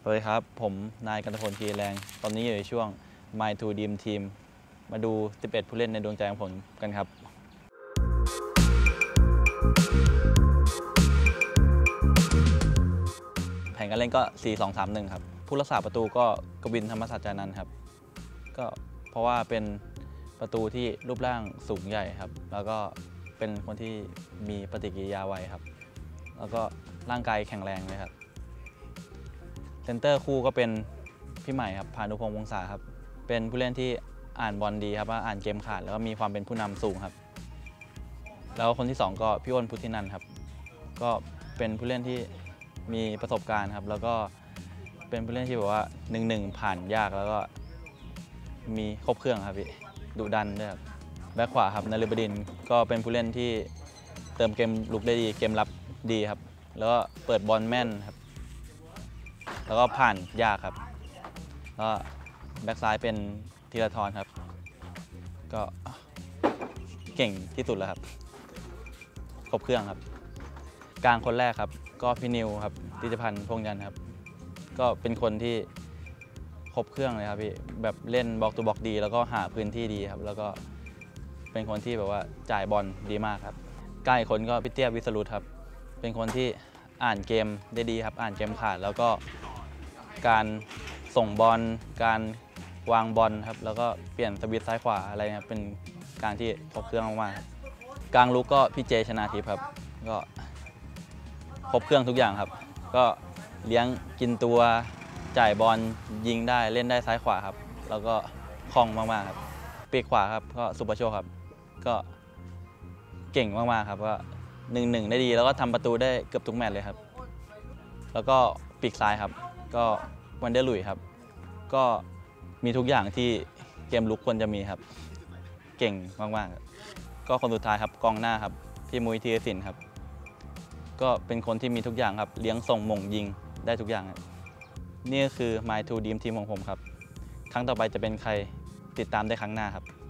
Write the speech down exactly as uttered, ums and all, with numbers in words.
สวัสดีครับผมนายกันตพลกีแรงตอนนี้อยู่ในช่วง My To Dream Team มาดูสิบเอ็ดผู้เล่นในดวงใจของผมกันครับแผนการเล่นก็ สี่ สอง สาม หนึ่ง ครับผู้รักษาประตูก็กวินธรรมสัจจานันท์ครับก็เพราะว่าเป็นประตูที่รูปร่างสูงใหญ่ครับแล้วก็เป็นคนที่มีปฏิกิริยาไวครับแล้วก็ร่างกายแข็งแรงเลยครับเซนเตอร์คู่ก็เป็นพี่ใหม่ครับพานุพงษ์วงศาครับเป็นผู้เล่นที่อ่านบอลดีครับว่าอ่านเกมขาดแล้วก็มีความเป็นผู้นำสูงครับแล้วคนที่สองก็พี่อ้นพุทธินันท์ครับก็เป็นผู้เล่นที่มีประสบการณ์ครับแล้วก็เป็นผู้เล่นที่แบบว่าหนึ่งหนึ่งผ่านยากแล้วก็มีครบเครื่องครับพี่ดุดันด้วยครับแบ็คขวาครับนฤบดินทร์ก็เป็นผู้เล่นที่เติมเกมลุกได้ดีเกมรับดีครับแล้วก็เปิดบอลแม่นครับแล้วก็ผ่านยากครับแล้วแบ็คซ้ายเป็นธีรทรครับก็เก่งที่สุดแล้วครับครบเครื่องครับกลางคนแรกครับก็พี่นิวครับธิติพันธ์พงษ์ยันครับก็เป็นคนที่ครบเครื่องเลยครับพี่แบบเล่นบล็อกตัวบล็อกดีแล้วก็หาพื้นที่ดีครับแล้วก็เป็นคนที่แบบว่าจ่ายบอลดีมากครับใกล้คนก็พี่เตี้ยวิสรุตครับเป็นคนที่อ่านเกมได้ดีครับอ่านเกมขาดแล้วก็การส่งบอลการวางบอลครับแล้วก็เปลี่ยนสวิตช์ซ้ายขวาอะไรครับเป็นการที่ครบเครื่องมากๆครับกลางลุกก็พี่เจชนาทิพย์ครับก็ครบเครื่องทุกอย่างครับก็เลี้ยงกินตัวจ่ายบอลยิงได้เล่นได้ซ้ายขวาครับแล้วก็คล่องมากๆครับปีกขวาครับก็สุประโชคครับก็เก่งมากๆครับก็หนึ่งหนึ่งได้ดีแล้วก็ทำประตูได้เกือบทุกแมตช์เลยครับแล้วก็ปีกซ้ายครับก็วันเดอร์ลุยครับก็มีทุกอย่างที่เกมลุกควรจะมีครับเก่งมากๆก็คนสุดท้ายครับกองหน้าครับพี่มุ้ยธีรศิลป์ครับก็เป็นคนที่มีทุกอย่างครับเลี้ยงส่งหม่งยิงได้ทุกอย่างนี่คือ My To Dream Team ของผมครับครั้งต่อไปจะเป็นใครติดตามได้ครั้งหน้าครับ